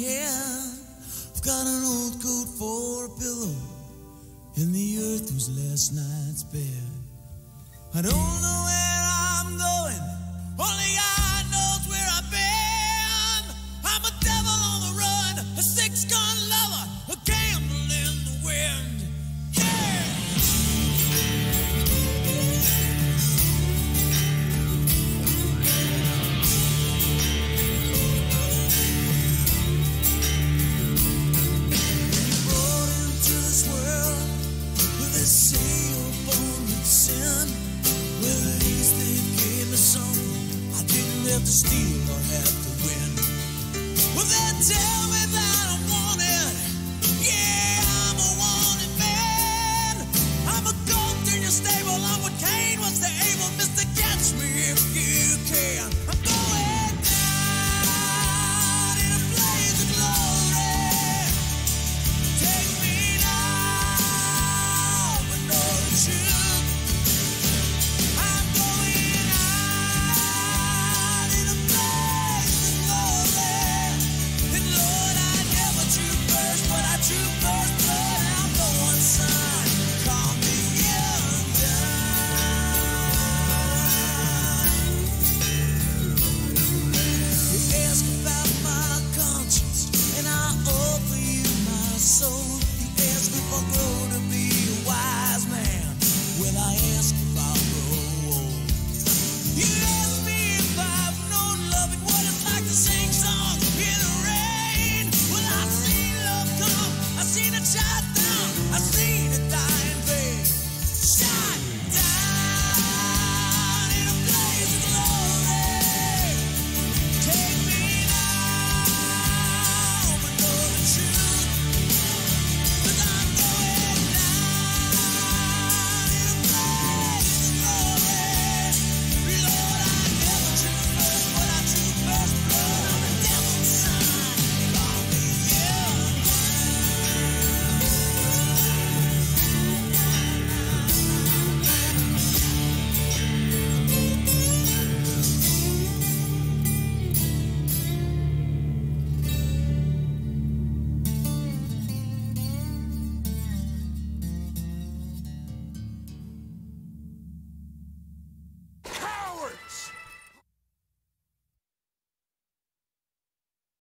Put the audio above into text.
hand. I've got an old coat for a pillow, and the earth was last night's bed. I don't know where I'm going, only God knows where I've been. I'm a devil on the run, a six-gun lover, a candle in the wind. Yeah! Brought into this world with a sailboat with sin. Well, at least they gave me something I didn't have to steal or have to win. Well, they tell me that I'm wanted. Yeah, I'm a wanted man. I'm a goat in your stable. I'm what Cain was to Abel. Mr. Catch me if you can.